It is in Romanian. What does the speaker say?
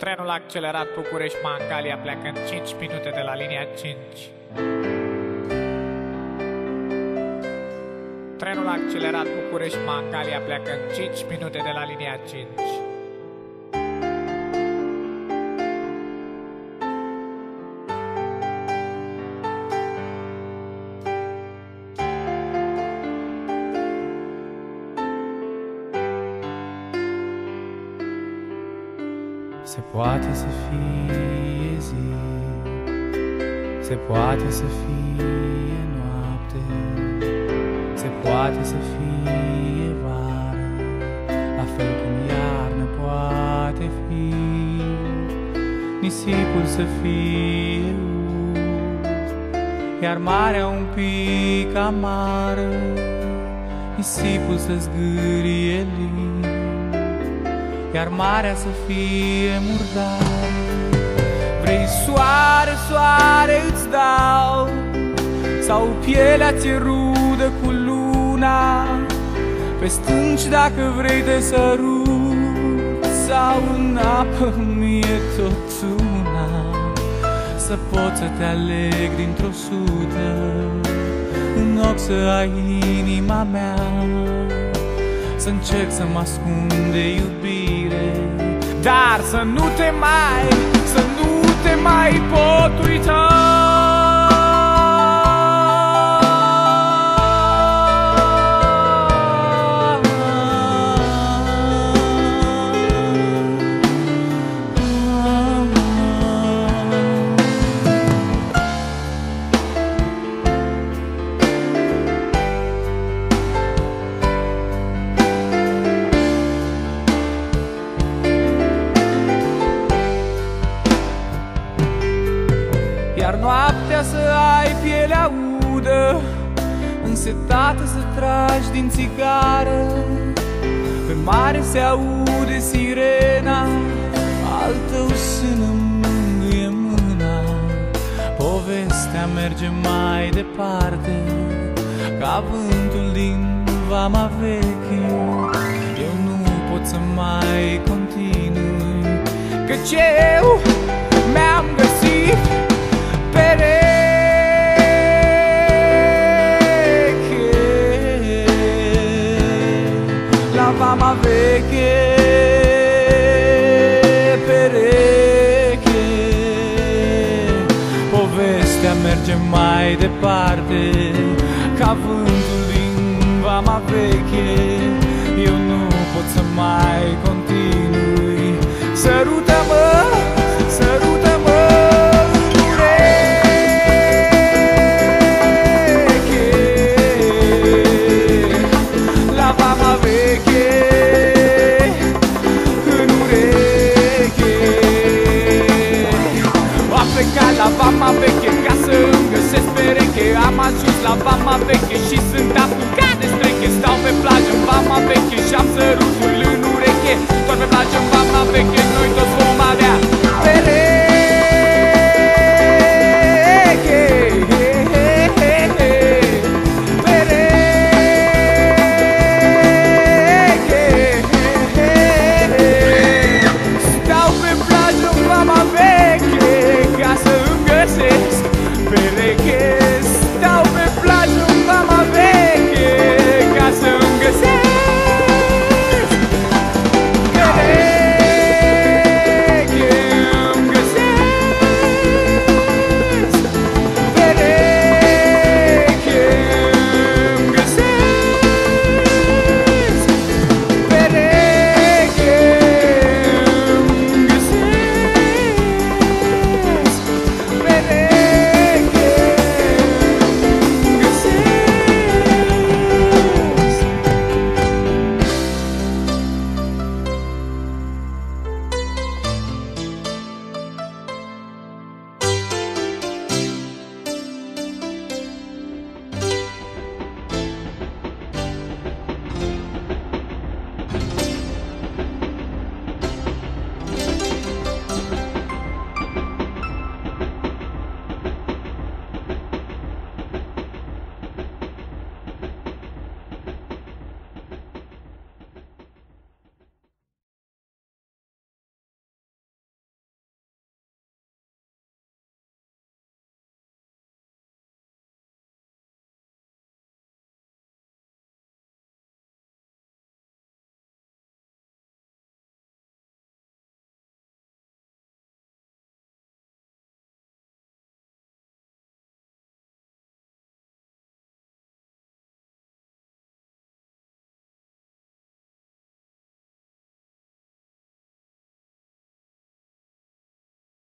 Trenul accelerat București-Mangalia pleacă în 5 minute de la linia 5. Trenul accelerat București-Mangalia pleacă în 5 minute de la linia 5. Se poate să fie zi, se poate să fie noapte, se poate să fie vară, la fel cum iarnă poate fi. Nisipul să fie ud, iar marea un pic amară, nisipul să zgârie lin, iar marea să fie murdară. Vrei soare, soare îți dau, sau pielea ți-e rudă cu luna, pe stânci dacă vrei te sărut, sau în apă mie tot una. Să poți să te aleg dintr-o sută, în ochi să ai inima mea, să încerc să mă ascund de iubire, dar să nu te mai pot uita. Iar noaptea să ai pielea udă, însetată să tragi din țigară. Pe mare se aude sirena, al tău sână mângâie mâna. Povestea merge mai departe, ca vântul din vama veche. Eu nu pot să mai continui, căci eu mi-am găsit pereche la vama veche, pereche. Povestea merge mai departe, ca vântul din vama veche. Eu nu pot să mai continui. Sărută-mă, sărută-mă la vama veche, ca să îmi găsesc pereche. Am ajuns la vama veche și